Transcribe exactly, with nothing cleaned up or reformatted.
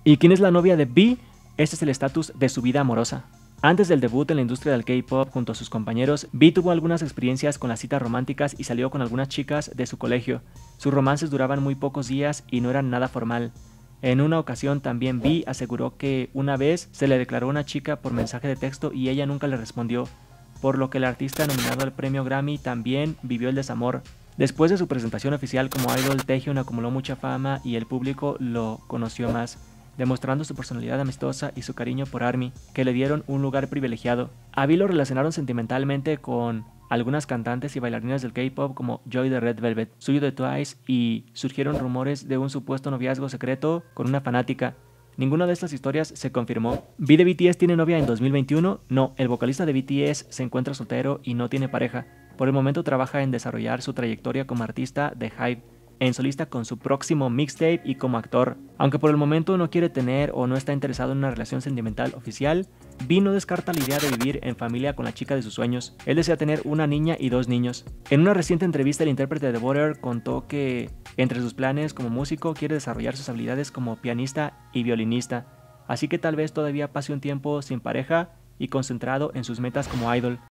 ¿Y quién es la novia de V? Este es el estatus de su vida amorosa. Antes del debut en la industria del K-pop junto a sus compañeros, V tuvo algunas experiencias con las citas románticas y salió con algunas chicas de su colegio. Sus romances duraban muy pocos días y no eran nada formal. En una ocasión también V aseguró que una vez se le declaró a una chica por mensaje de texto y ella nunca le respondió, por lo que el artista nominado al premio Grammy también vivió el desamor. Después de su presentación oficial como idol, Taehyun acumuló mucha fama y el público lo conoció más, demostrando su personalidad amistosa y su cariño por ARMY, que le dieron un lugar privilegiado. A V lo relacionaron sentimentalmente con algunas cantantes y bailarinas del K-pop como Joy de Red Velvet, Suyu de Twice, y surgieron rumores de un supuesto noviazgo secreto con una fanática. Ninguna de estas historias se confirmó. ¿V de B T S tiene novia en dos mil veintiuno? No, el vocalista de B T S se encuentra soltero y no tiene pareja. Por el momento trabaja en desarrollar su trayectoria como artista de HYBE, en solista con su próximo mixtape y como actor. Aunque por el momento no quiere tener o no está interesado en una relación sentimental oficial, V no descarta la idea de vivir en familia con la chica de sus sueños. Él desea tener una niña y dos niños. En una reciente entrevista, el intérprete de Butter contó que entre sus planes como músico quiere desarrollar sus habilidades como pianista y violinista, así que tal vez todavía pase un tiempo sin pareja y concentrado en sus metas como idol.